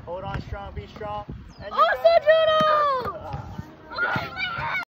Hold on strong, be strong. And Oh, Sandra!